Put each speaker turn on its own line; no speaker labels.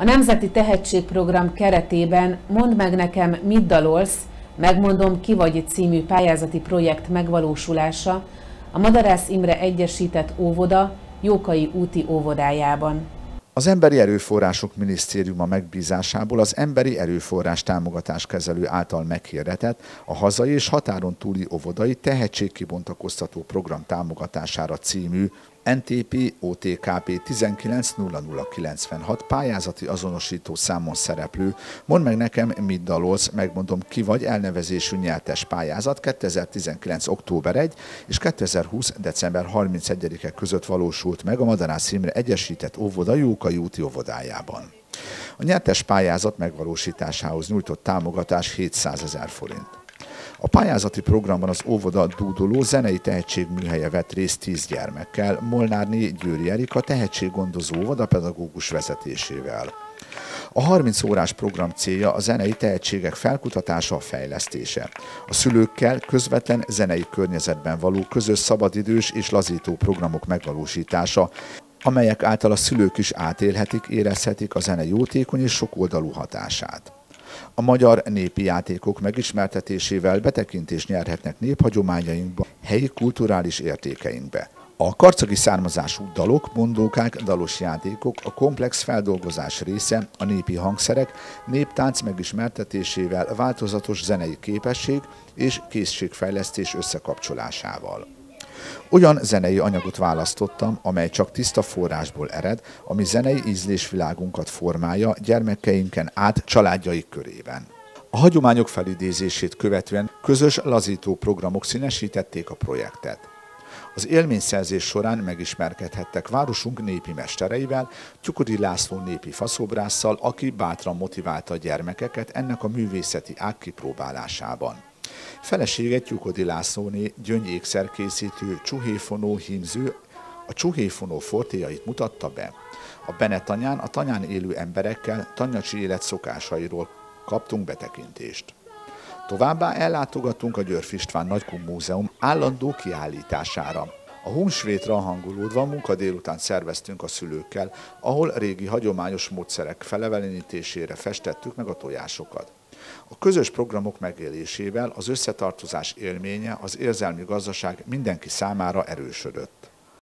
A Nemzeti Tehetségprogram keretében Mondd meg nekem, mit dalolsz, megmondom, ki vagy című pályázati projekt megvalósulása a Madarász Imre Egyesített Óvoda Jókai úti óvodájában.
Az Emberi Erőforrások Minisztériuma megbízásából az Emberi Erőforrás Támogatáskezelő által meghirdetett a hazai és határon túli óvodai tehetségkibontakoztató program támogatására című NTP OTKP 190096 pályázati azonosító számon szereplő Mondd meg nekem, mit dalolsz, megmondom, ki vagy elnevezésű nyertes pályázat 2019. október 1 és 2020. december 31-e között valósult meg a Madarász Imre Egyesített Óvoda Jókai úti óvodájában. A nyertes pályázat megvalósításához nyújtott támogatás 700 000 forint. A pályázati programban az óvoda dúdoló zenei tehetségműhelye vett részt 10 gyermekkel, Molnárné Győri Erika tehetséggondozó óvodapedagógus vezetésével. A 30 órás program célja a zenei tehetségek felkutatása, fejlesztése. A szülőkkel közvetlen zenei környezetben való közös szabadidős és lazító programok megvalósítása, amelyek által a szülők is átélhetik, érezhetik a zene jótékony és sokoldalú hatását. A magyar népi játékok megismertetésével betekintést nyerhetnek néphagyományainkba, helyi kulturális értékeinkbe. A karcagi származású dalok, mondókák, dalos játékok a komplex feldolgozás része, a népi hangszerek, néptánc megismertetésével, változatos zenei képesség és készségfejlesztés összekapcsolásával. Olyan zenei anyagot választottam, amely csak tiszta forrásból ered, ami zenei ízlésvilágunkat formálja gyermekeinken át családjaik körében. A hagyományok felidézését követően közös lazító programok színesítették a projektet. Az élményszerzés során megismerkedhettek városunk népi mestereivel, Tyukodi László népi faszobrásszal, aki bátran motiválta a gyermekeket ennek a művészeti ág kipróbálásában. Felesége Tyukodi Lászlóné gyöngyékszerkészítő, csuhéfonó hímző a csuhéfonó fortéjait mutatta be. A Benetanyán a tanyán élő emberekkel tanyacsi élet szokásairól kaptunk betekintést. Továbbá ellátogatunk a Györf István Nagykun Múzeum állandó kiállítására. A húsvétra hangolódva munka délután szerveztünk a szülőkkel, ahol régi hagyományos módszerek felevelenítésére festettük meg a tojásokat. A közös programok megélésével az összetartozás élménye, az érzelmi gazdaság mindenki számára erősödött.